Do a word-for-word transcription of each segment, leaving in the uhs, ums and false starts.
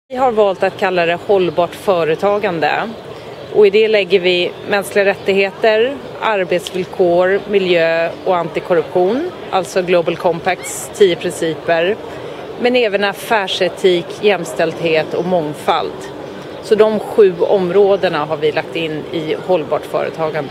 Vi har valt att kalla det hållbart företagande och i det lägger vi mänskliga rättigheter, arbetsvillkor, miljö och antikorruption, alltså Global Compacts tio principer, men även affärsetik, jämställdhet och mångfald. Så de sju områdena har vi lagt in i hållbart företagande.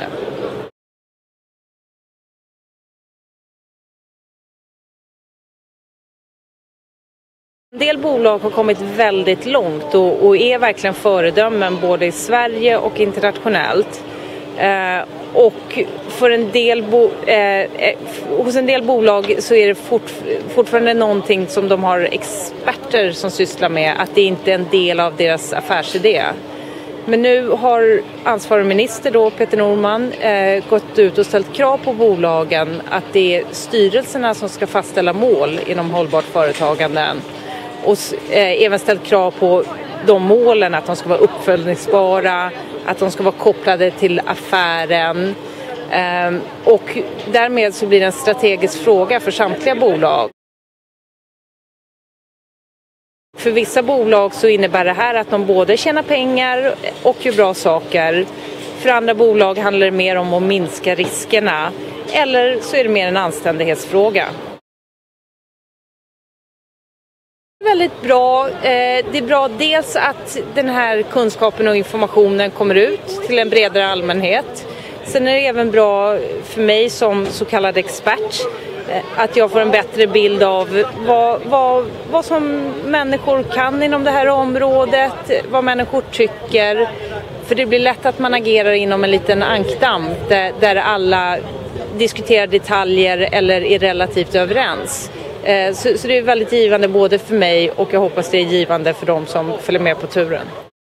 En del bolag har kommit väldigt långt och, och är verkligen föredömen både i Sverige och internationellt. Eh, och för en del bo, eh, hos en del bolag så är det fort, fortfarande någonting som de har experter som sysslar med, att det inte är en del av deras affärsidé. Men nu har ansvarig minister då, Peter Norman, eh, gått ut och ställt krav på bolagen att det är styrelserna som ska fastställa mål inom hållbart företagande. Och eh, även ställt krav på de målen, att de ska vara uppföljningsbara, att de ska vara kopplade till affären. Eh, och därmed så blir det en strategisk fråga för samtliga bolag. För vissa bolag så innebär det här att de både tjänar pengar och gör bra saker. För andra bolag handlar det mer om att minska riskerna. Eller så är det mer en anständighetsfråga. Väldigt bra. Det är bra dels att den här kunskapen och informationen kommer ut till en bredare allmänhet. Sen är det även bra för mig som så kallad expert att jag får en bättre bild av vad, vad, vad som människor kan inom det här området, vad människor tycker. För det blir lätt att man agerar inom en liten ankdamm där, där alla diskuterar detaljer eller är relativt överens. Så, så det är väldigt givande både för mig och jag hoppas det är givande för de som följer med på turen.